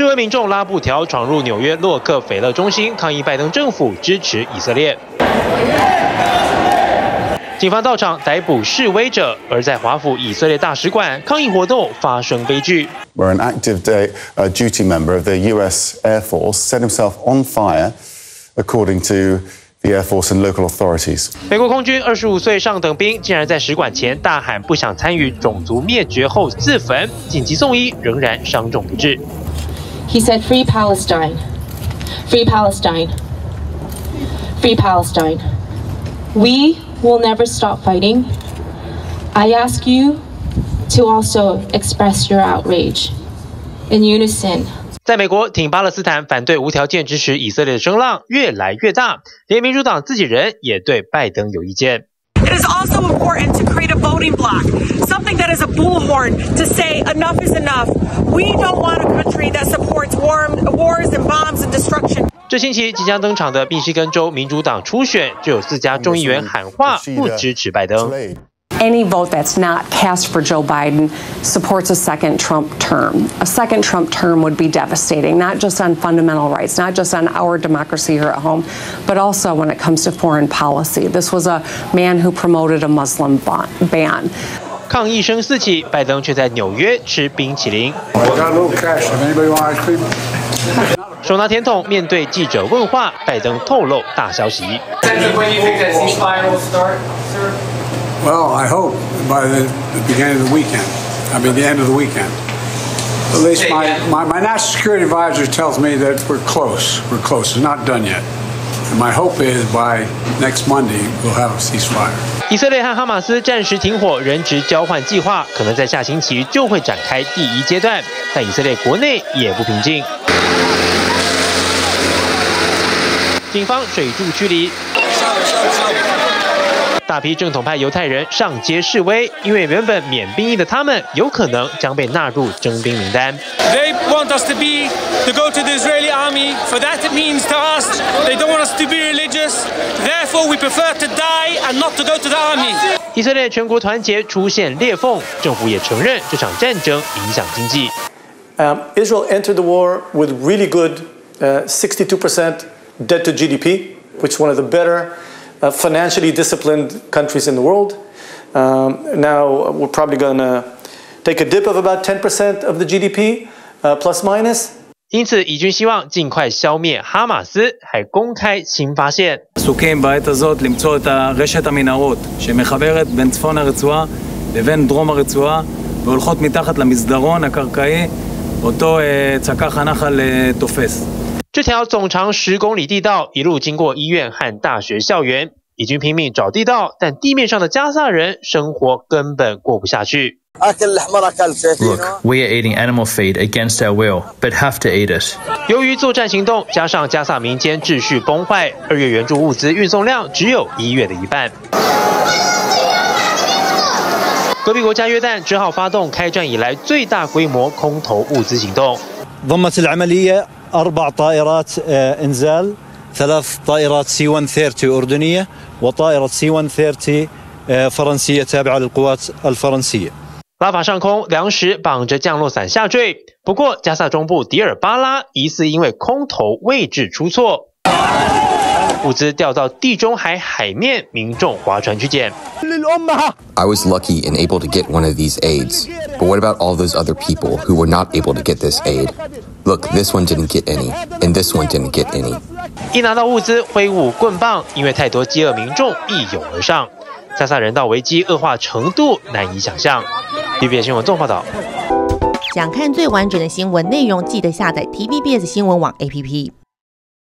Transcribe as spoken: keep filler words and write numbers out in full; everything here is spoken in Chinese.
示威民众拉布条闯入纽约洛克菲勒中心，抗议拜登政府支持以色列。警方到场逮捕示威者，而在华府以色列大使馆，抗议活动发生悲剧。 Where an active day, uh, duty member of the U S Air Force set himself on fire, according to the Air Force and local authorities. 美国空军二十五岁上等兵竟然在使馆前大喊不想参与种族灭绝后自焚，紧急送医，仍然伤重不治。 He said, "Free Palestine, free Palestine, free Palestine. We will never stop fighting. I ask you to also express your outrage in unison." 在美国，挺巴勒斯坦、反对无条件支持以色列的声浪越来越大，连民主党自己人也对拜登有意见。 It is also important to create a voting bloc, something that is a bullhorn to say enough is enough. We don't want a country that supports war, wars and bombs and destruction. 这星期即将登场的密西根州民主党初选，就有四家众议员喊话不支持拜登。 Any vote that's not cast for Joe Biden supports a second Trump term. A second Trump term would be devastating, not just on fundamental rights, not just on our democracy here at home, but also when it comes to foreign policy. This was a man who promoted a Muslim ban. 抗议声四起，拜登却在纽约吃冰淇淋。 手拿甜筒，面对记者问话，拜登透露大消息。 Well, I hope by the, the beginning of the weekend. I mean, the end of the weekend. At least my, my, my national security advisor tells me that we're close. We're close. It's not done yet. And my hope is by next Monday we'll have a ceasefire. 以色列和哈马斯暂时停火，人质交换计划可能在下星期就会展开第一阶段，但以色列国内也不平静。警方水柱驱离。 大批正统派犹太人上街示威，因为原本免兵役的他们，有可能将被纳入征兵名单。 They want us to be to go to the Israeli army. For that it means to us they don't want us to be religious. Therefore, we prefer to die and not to go to the army. 以色列全国团结出现裂缝，政府也承认这场战争影响经济。 Um, Israel entered the war with really good uh, sixty-two percent debt to G D P, which is one of the better. Uh, financially disciplined countries in the world. Um, now we're probably going to take a dip of about ten percent of the G D P, uh, plus minus. 因此，以军希望尽快消灭哈马斯，还公开新发现。 עסוקים בעת הזאת למצוא את רשת המנהרות שמחברת בין צפון הרצועה לבין דרום הרצועה והולכות מתחת למסדרון הקרקעי אותו צקח הנחל תופס. 这条总长十公里地道一路经过医院和大学校园，以军拼命找地道，但地面上的加萨人生活根本过不下去。 Look, we are eating animal feed against our will, but have to eat it. 由于作战行动加上加萨民间秩序崩坏，二月援助物资运送量只有一月的一半。隔壁国家约旦只好发动开战以来最大规模空投物资行动。 أربع طائرات إنزال، ثلاث طائرات سي ون ثلاثين أردنية وطائرة سي ون ثلاثين فرنسية تابعة للقوات الفرنسية. 拉法上空，粮食绑着降落伞下坠。不过，加萨中部迪尔巴拉疑似因为空投位置出错，物资掉到地中海海面，民众划船去捡。 I was lucky and able to get one of these aids, but what about all those other people who were not able to get this aid? Look, this one didn't get any, and this one didn't get any. 一拿到物资，挥舞棍棒，因为太多饥饿民众一涌而上，加萨人道危机恶化程度难以想象。B B S 新闻综合报道。 想看最完整的新闻内容，记得下载 T V B S 新闻网 A P P。